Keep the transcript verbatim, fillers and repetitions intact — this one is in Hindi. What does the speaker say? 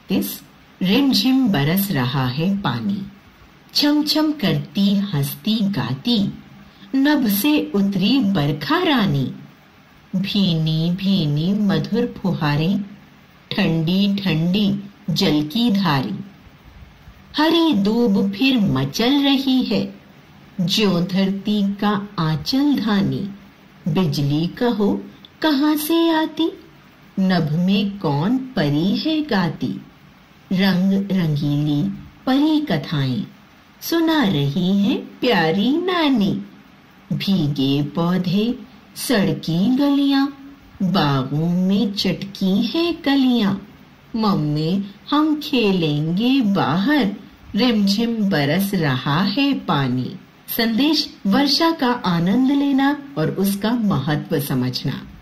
इकतीस। रिमझिम बरस रहा है पानी, छम छम करती हंसती गाती, नभ से उतरी बरखा रानी। भीनी भीनी मधुर फुहारें, ठंडी ठंडी जल की धारी। हरी दूब फिर मचल रही है, ज्यों धरती का आंचल धानी। बिजली कहो कहाँ से आती, नभ में कौन परी है गाती। रंग रंगीली परी कथाएं सुना रही है प्यारी नानी। भीगे पौधे सड़की गलियां, बागों में चटकी है कलियां। मम्मी हम खेलेंगे बाहर, रिमझिम बरस रहा है पानी। संदेश: वर्षा का आनंद लेना और उसका महत्व समझना।